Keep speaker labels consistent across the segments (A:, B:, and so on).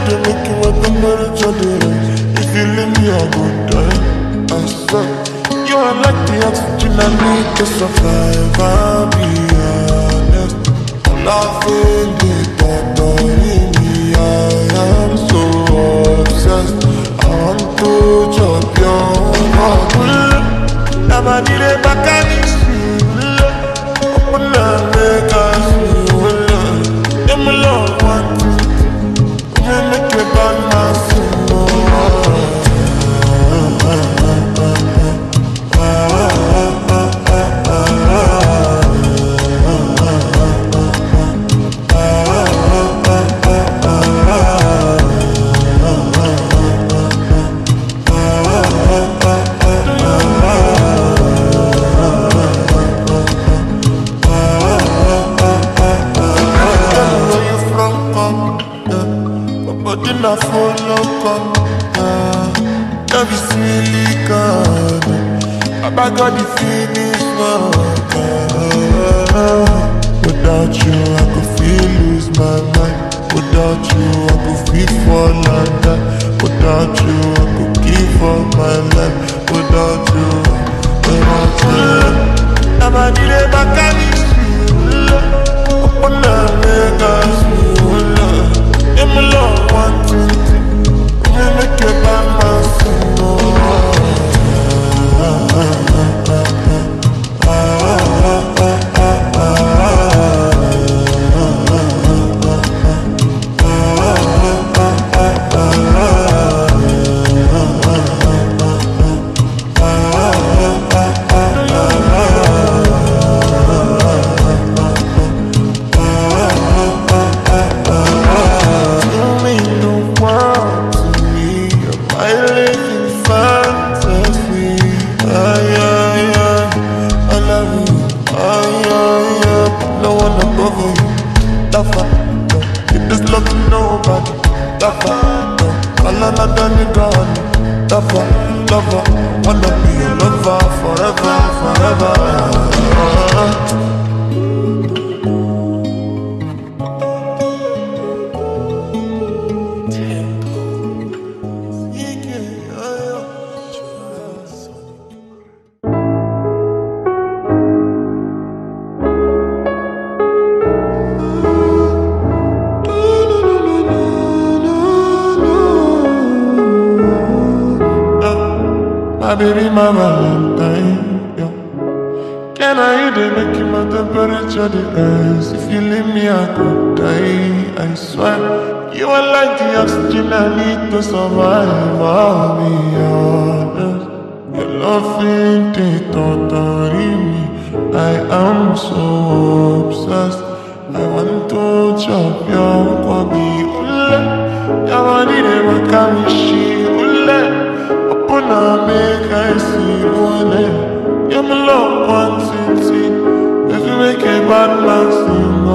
A: they make you want to marry each other. If you leave me, I go die. I swear, you are like the oxygen I need to survive. I'll be honest, laughing deep in me. I am so obsessed. I want to chop your heart. Never did it back at me. Open up, make us feel. I'm alone, one thing. I'm make it bad, my soul. I follow come, love is silicon. I got the finish work. Without you, I could feel lose my mind. Without you, I could feel fall and die. Without you, I could give up my life. Without you, never did it back at me. Open up, make us feel. I'm alone, one thing. I'm make it bad, my soul. Lover, wanna be a lover forever, forever. My baby, my Valentine, yeah. Can I hear they make you my temperature the rise? If you leave me, I could die, I swear. You are like the oxygen I need to survive, I'll be honest. Your loving, they totally me. I am so obsessed. I want to chop your kwabi, ule. Your body, they make me she, ule. Wanna make I see one. You're my love, one city. If you make a bad man sing,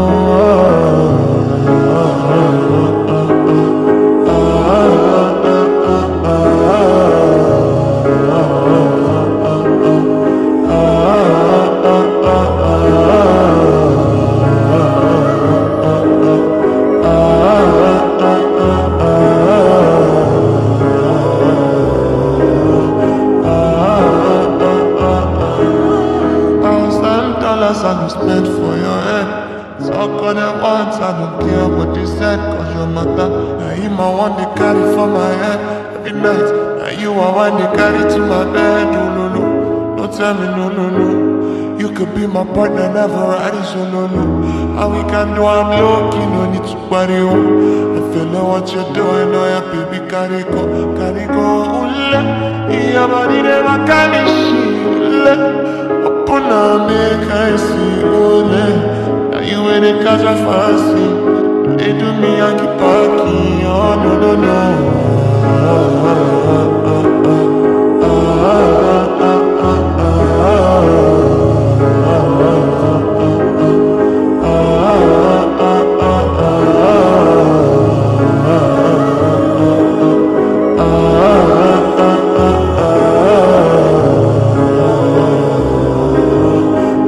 A: I spent for your head. So all at once, I don't care what you said. Cause your matter, now you my one they carry for my head. Every night, now you are one they carry to my bed. No, no, no, don't tell me no, no, no. You could be my partner, never riding solo, no. How we can do, I'm low-key, no need to party, oh. I feel like what you're doing, oh yeah, baby, carry go, ule. Your body never carry shit, ule. Wanna make I see one. Now you in the catch a fancy. They do me and keep parking. Oh no no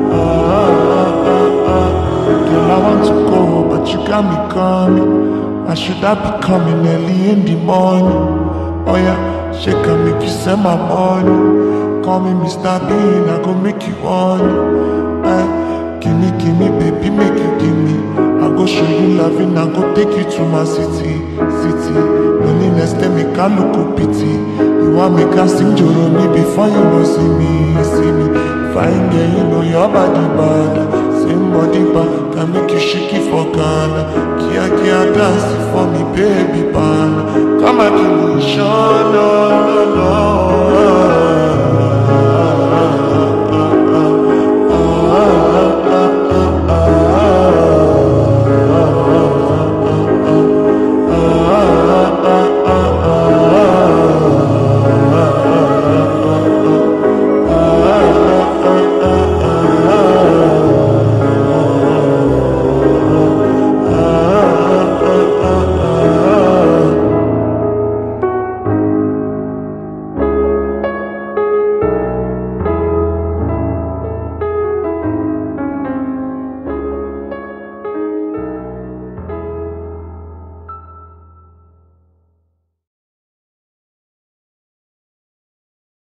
A: got me coming. I should have be coming early in the morning. Oh yeah, she can make you send my money. Call me Mr. Bean, I go make you on. Give me, baby, make you give me. I go show you loving, I go take you to my city. Loneliness, they make a look pity. You want me to sing Joro me before you go see me. Fine girl, you know your body bad. Same body bad, can make you shake it for Ghana. Kia dance for me, baby, pan. Come and give me show, no.